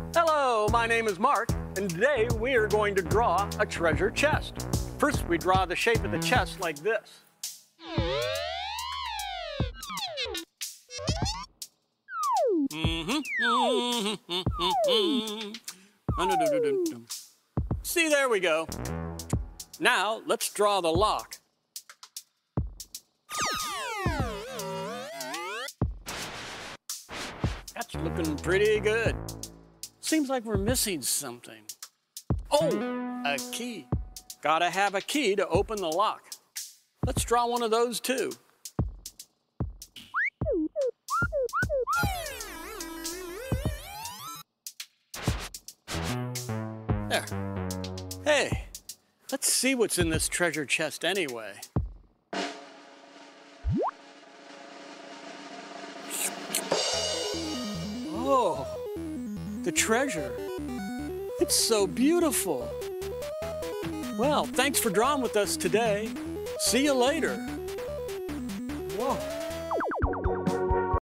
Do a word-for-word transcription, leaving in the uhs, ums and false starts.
Hello, my name is Mark, and today we are going to draw a treasure chest. First, we draw the shape of the chest like this. See, there we go. Now, let's draw the lock. That's looking pretty good. Seems like we're missing something. Oh, a key. Gotta have a key to open the lock. Let's draw one of those too. There. Hey, let's see what's in this treasure chest anyway. Oh, the treasure. It's so beautiful. Well, thanks for drawing with us today. See you later. Whoa.